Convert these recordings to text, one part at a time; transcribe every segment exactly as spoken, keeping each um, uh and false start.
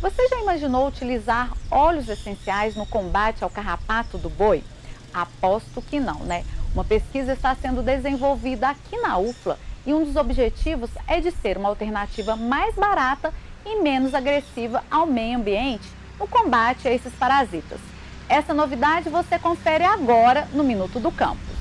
Você já imaginou utilizar óleos essenciais no combate ao carrapato do boi? Aposto que não, né? Uma pesquisa está sendo desenvolvida aqui na U F L A e um dos objetivos é de ser uma alternativa mais barata e menos agressiva ao meio ambiente no combate a esses parasitas. Essa novidade você confere agora no Minuto do Campo.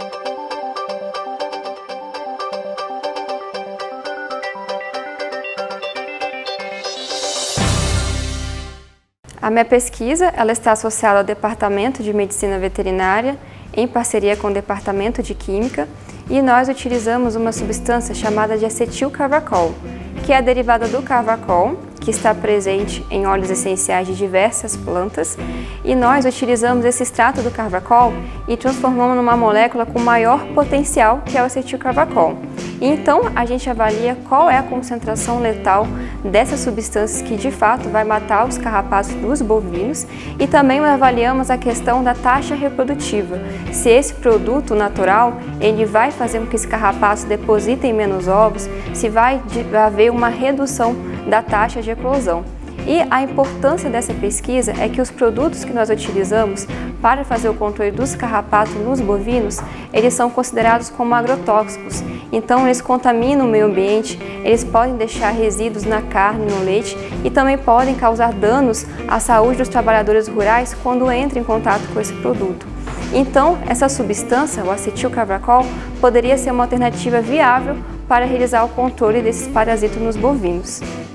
A minha pesquisa ela está associada ao Departamento de Medicina Veterinária, em parceria com o Departamento de Química, e nós utilizamos uma substância chamada de acetilcarvacol, que é a derivada do carvacol, que está presente em óleos essenciais de diversas plantas, e nós utilizamos esse extrato do carvacol e transformamos numa molécula com maior potencial, que é o acetilcarvacol. E então a gente avalia qual é a concentração letal dessas substâncias que de fato vai matar os carrapatos dos bovinos, e também avaliamos a questão da taxa reprodutiva, se esse produto natural ele vai fazer com que esses carrapatos depositem menos ovos, se vai haver uma redução da taxa de eclosão. E a importância dessa pesquisa é que os produtos que nós utilizamos para fazer o controle dos carrapatos nos bovinos, eles são considerados como agrotóxicos. Então eles contaminam o meio ambiente, eles podem deixar resíduos na carne, no leite e também podem causar danos à saúde dos trabalhadores rurais quando entram em contato com esse produto. Então essa substância, o acetilcarvacol, poderia ser uma alternativa viável para realizar o controle desses parasitas nos bovinos.